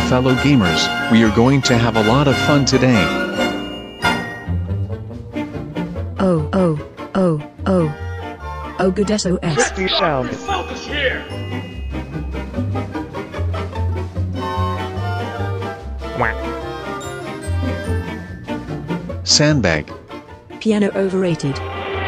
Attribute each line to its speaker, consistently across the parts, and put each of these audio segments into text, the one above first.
Speaker 1: fellow gamers, we are going to have a lot of fun today.
Speaker 2: Oh good SOS.
Speaker 3: Crispy sound.
Speaker 4: Selfish here!
Speaker 1: Sandbag.
Speaker 2: Piano overrated.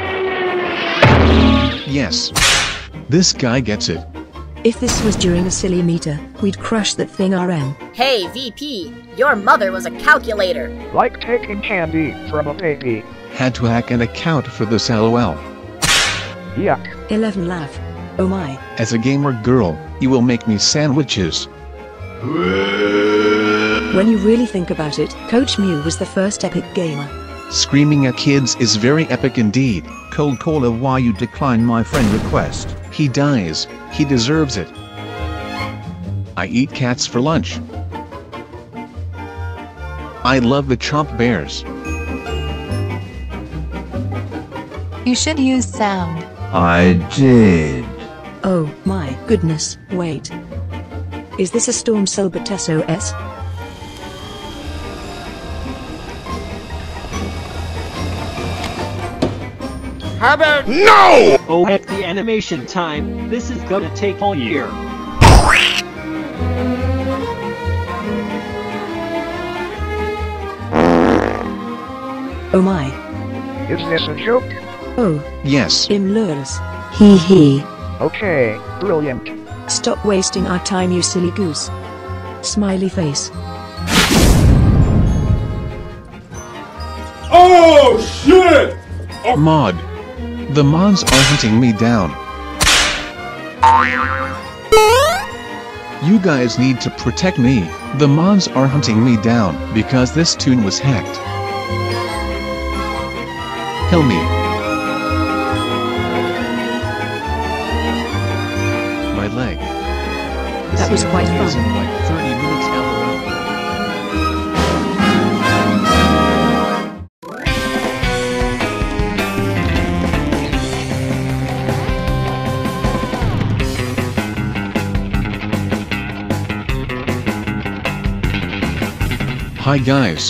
Speaker 1: Yes. This guy gets it.
Speaker 2: If this was during a silly meter, we'd crush that thing RM.
Speaker 5: Hey, VP, your mother was a calculator.
Speaker 3: Like taking candy from a baby.
Speaker 1: Had to hack an account for this LOL.
Speaker 3: Yuck.
Speaker 2: 11 laugh. Oh my.
Speaker 1: As a gamer girl, you will make me sandwiches.
Speaker 2: When you really think about it, Coach Mew was the first epic gamer.
Speaker 1: Screaming at kids is very epic indeed.
Speaker 6: Cold caller, why you decline my friend request?
Speaker 1: He dies. He deserves it. I eat cats for lunch. I love the chomp bears.
Speaker 7: You should use sound.
Speaker 6: I did.
Speaker 2: Oh my goodness, wait. Is this a Storm Selbit SOS?
Speaker 4: How about
Speaker 8: No! Oh heck, the animation time. This is gonna take all year.
Speaker 2: Oh my.
Speaker 3: Is this a joke?
Speaker 2: Oh,
Speaker 1: Yes.
Speaker 2: im lures. Hee hee.
Speaker 3: Okay, brilliant.
Speaker 2: Stop wasting our time, you silly goose. Smiley face.
Speaker 4: Oh shit!
Speaker 1: Mod. The mods are hunting me down. You guys need to protect me. The mods are hunting me down because this tune was hacked. Kill me. My leg.
Speaker 2: That was quite
Speaker 1: Is
Speaker 2: fun.
Speaker 1: in like 30 minutes down the road. Hi guys.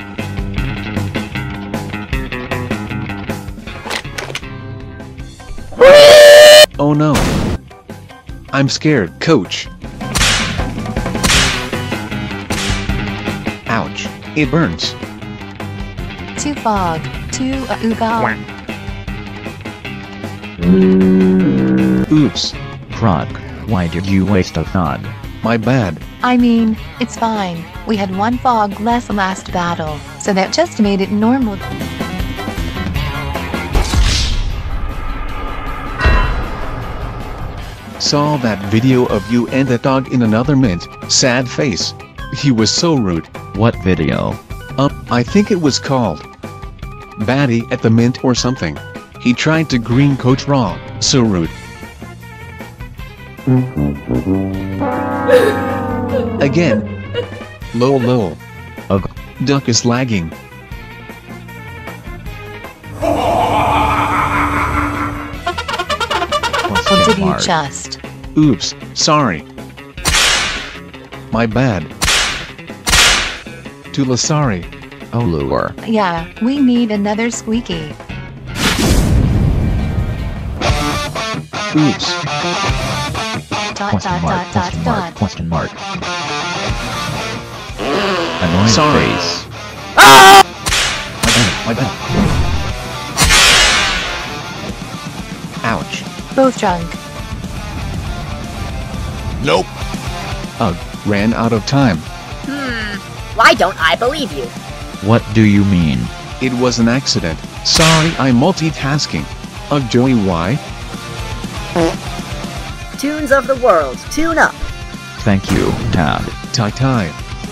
Speaker 1: Oh no. I'm scared, coach. Ouch. It burns.
Speaker 7: To fog. To uga.
Speaker 1: Oops.
Speaker 9: Croc, why did you waste a fog?
Speaker 1: My bad.
Speaker 7: I mean, it's fine. We had one fog less last battle, so that just made it normal.
Speaker 1: Saw that video of you and that dog in another mint. Sad face. He was so rude.
Speaker 9: What video?
Speaker 1: I think it was called Batty at the Mint or something. He tried to green coach raw. So rude. Again. Lol lol.
Speaker 9: Ugh.
Speaker 1: Duck is lagging.
Speaker 7: What did you just?
Speaker 1: Oops, sorry. My bad. Tula sorry.
Speaker 9: Oh lure.
Speaker 7: Yeah, we need another squeaky.
Speaker 1: Oops.
Speaker 9: Question mark. Annoying
Speaker 1: Sorry.
Speaker 9: face.
Speaker 1: My bad. Ouch.
Speaker 7: Both drunk.
Speaker 1: Nope. Ugh, ran out of time.
Speaker 5: Why don't I believe you?
Speaker 9: What do you mean?
Speaker 1: It was an accident. Sorry, I'm multitasking. Ugh, Joey, why?
Speaker 5: Tunes of the world, tune up.
Speaker 9: Thank you, Tad.
Speaker 1: Tai-tai.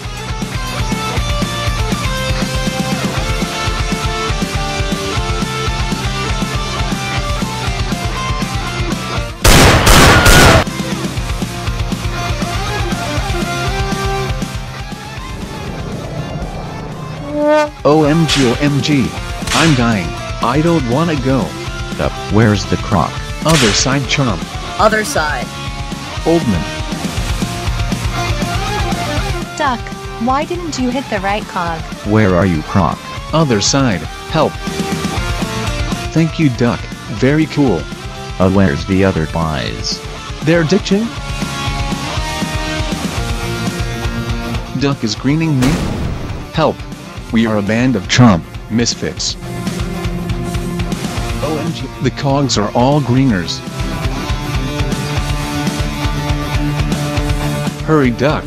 Speaker 1: OMG, OMG. I'm dying. I don't wanna go.
Speaker 9: Where's the croc?
Speaker 1: Other side chomp.
Speaker 5: Other side.
Speaker 1: Oldman.
Speaker 7: Duck, why didn't you hit the right cog?
Speaker 9: Where are you, Croc?
Speaker 1: Other side, help. Thank you, Duck, very cool.
Speaker 9: Where's the other guys?
Speaker 1: They're ditching? Duck is greening me? Help. We are a band of chomp misfits. OMG, the cogs are all greeners. Hurry, Duck.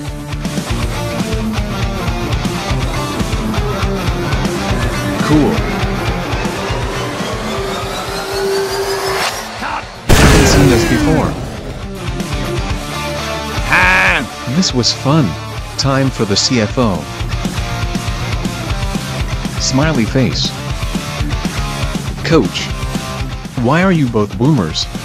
Speaker 1: Cool. Haven't seen this before. This was fun. Time for the CFO. Smiley face. Coach. Why are you both boomers?